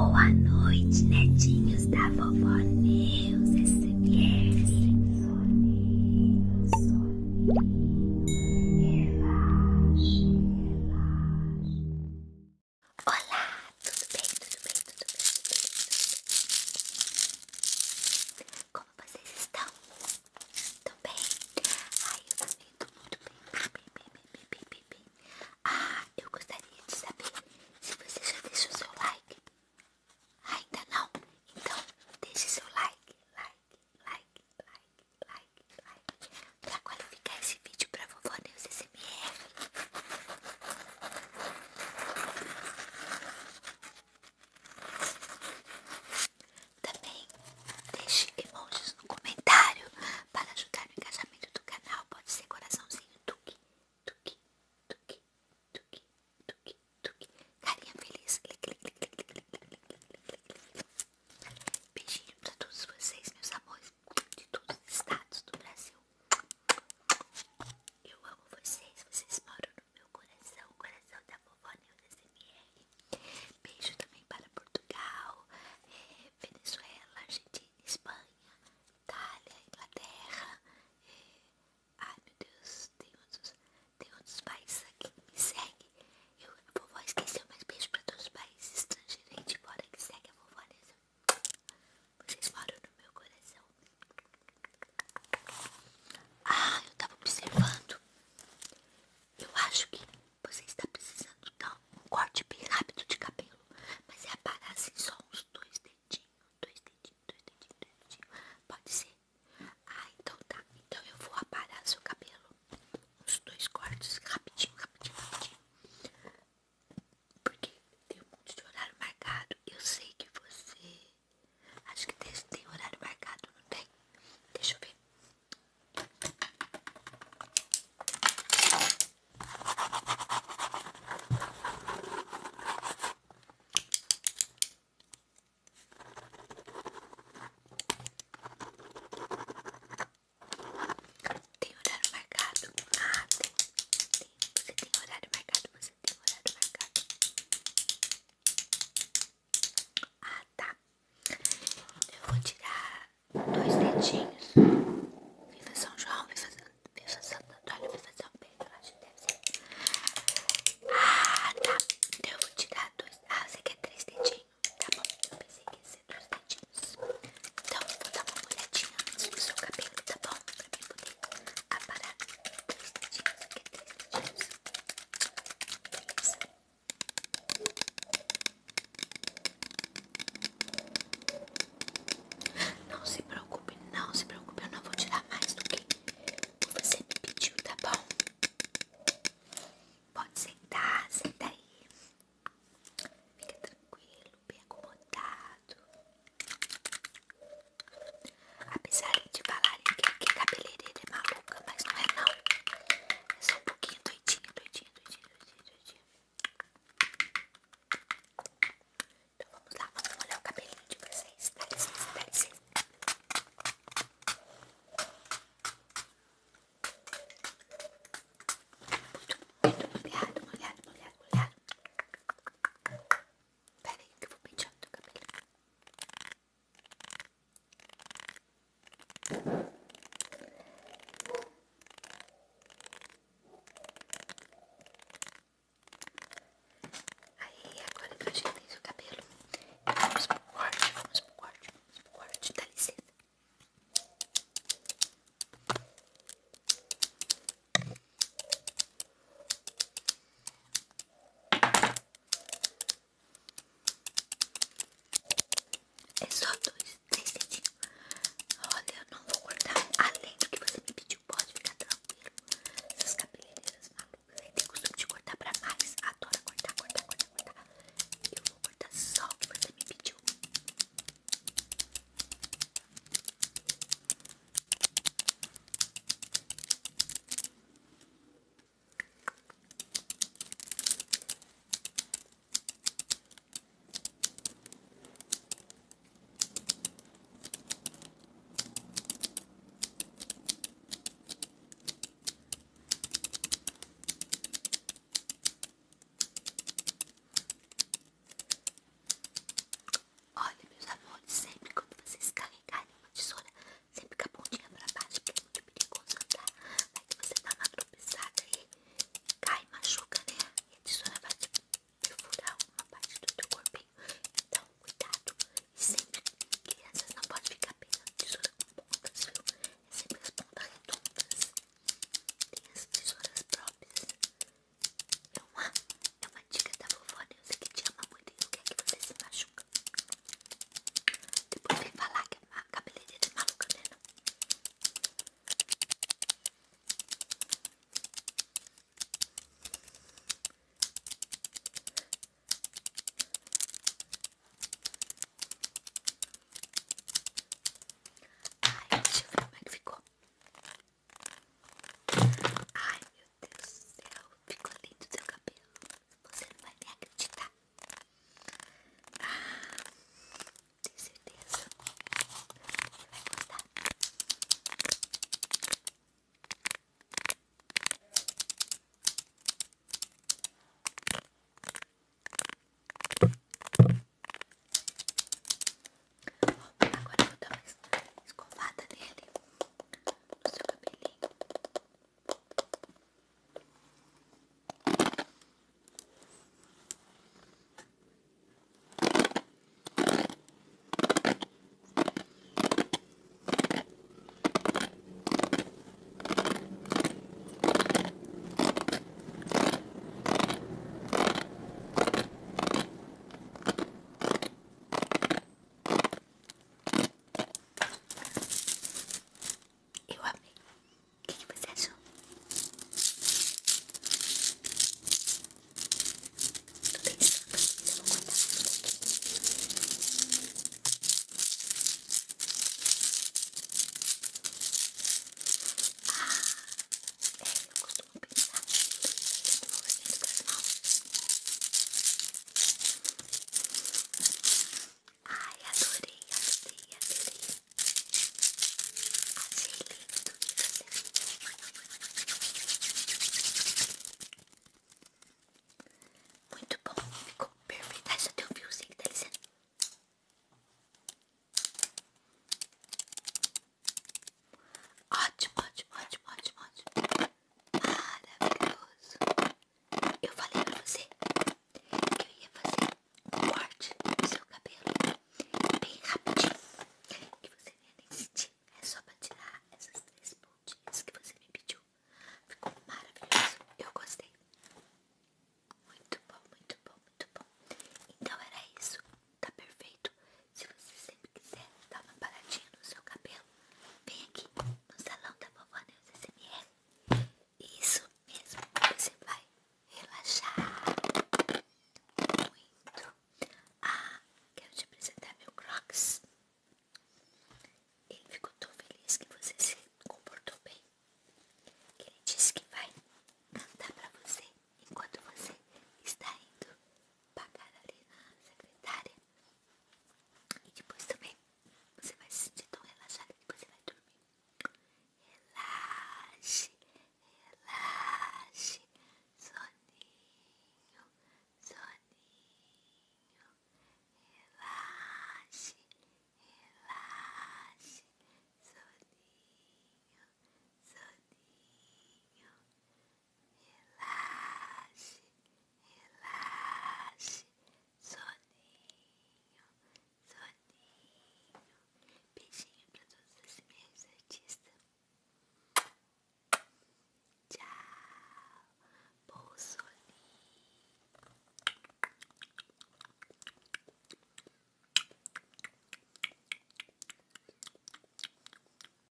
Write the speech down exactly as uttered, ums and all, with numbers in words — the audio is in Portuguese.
Boa noite, netinhos da vovó Neus, S M R. Relaxe, relaxe. Olá, tudo bem, tudo bem, tudo bem, tudo bem? Como vocês estão? Estão bem? Ai, eu também tô muito bem, bem, bem, bem, bem, bem, bem, bem. Ah, eu gostaria de saber se você já deixou seu like. Ainda não? Então deixe seu like, like, like, like, like, like, pra qualificar esse vídeo pra vovó Neus S M R. Também deixe emojis no comentário para ajudar no engajamento do canal. Pode ser coraçãozinho, tuque, tuque, tuque, tuque, tuque, tuque, carinha feliz, clic, clic, clic, clic, clic, clic, clic, clic, clic, clic. Beijinho pra todos vocês, meus amores, de todos os estados do Brasil. Eu amo vocês, vocês moram no meu coração, o coração da vovó Neus S M R. Beijo também para Portugal, é, Venezuela, Argentina, Espanha, Itália, Inglaterra. É, ai meu Deus, tem outros, tem outros países aqui que me seguem. Eu, a vovó esqueceu, mas beijo para todos os países estrangeiros aí de fora que segue a vovó Neus. Vocês moram no meu coração. Ah, eu tava observando. Eu acho que você está precisando dar um corte bem rápido de cabelo. Mas é aparar assim só uns dois dedinhos. Dois dedinhos, dois dedinhos, dois dedinhos. Pode ser? Ah, então tá. Então eu vou aparar seu cabelo. Uns dois cortes rapidinho, rapidinho, rapidinho. Porque tem um monte de horário marcado. Eu sei que você... Acho que tem, tem horário marcado, não tem? Deixa eu ver. Tem horário marcado? Ah, tem, tem. Você tem horário marcado, você tem horário marcado. Ah, tá. Eu vou tirar dois dedinhos. Viva São João, viva, viva Santo Antônio, viva São Pedro, acho que deve ser. Ah, tá. Então eu vou tirar dois. Ah, você quer três dedinhos? Tá bom, eu pensei que ia ser dois dedinhos. Então eu vou dar uma olhadinha antes do seu cabelo, tá bom? Pra mim poder aparar dois dedinhos. Você quer três dedinhos? Beleza. Não se preocupe, não se preocupe, eu não vou tirar mais do que você me pediu, tá bom? Pode sentar, senta aí. Fica tranquilo, bem acomodado. Apesar de falarem que, que cabeleireira é maluca, mas não é não. É só um pouquinho doidinha, doidinha, doidinha, doidinha, doidinha. Então vamos lá, vamos molhar o cabelinho de vocês. Dá licença, dá licença. Muito, muito molhado, molhado, molhado, molhado. Pera aí que eu vou pentear o teu cabelo.